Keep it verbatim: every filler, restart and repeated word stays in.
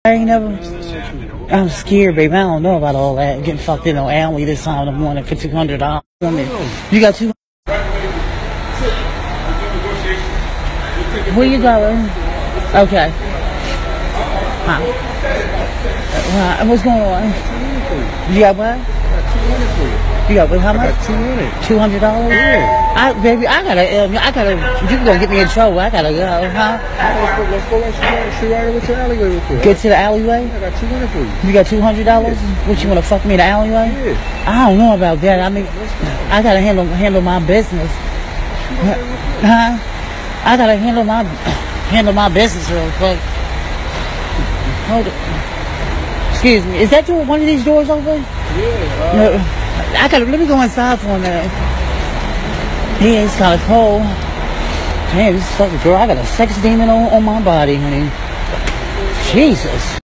I ain't never. I'm scared, baby. I don't know about all that. Getting fucked in no alley this time in the morning for two hundred dollars. You got two. Where you going? Okay. Huh? Uh, what's going on? You got what? You got what? How much? Two hundred. Two hundred dollars? Yeah. I, baby, I gotta, uh, I gotta. You gonna get me in trouble? I gotta go, huh? Let's go. Let's go. Let's go. Shoot right over to the alleyway real quick. Get to the alleyway. I got two hundred for you. You got two hundred dollars? Yeah. What, you wanna fuck me in the alleyway? Yeah. I don't know about that. I mean, I gotta handle handle my business. Huh? I gotta handle my handle my business real quick. Hold it. Excuse me. Is that door, one of these doors open? Yeah. Uh, No. I gotta let me go inside for a minute. Yeah, it's kind of cold. Damn, this fucking girl. I got a sex demon on, on my body, honey. Jesus.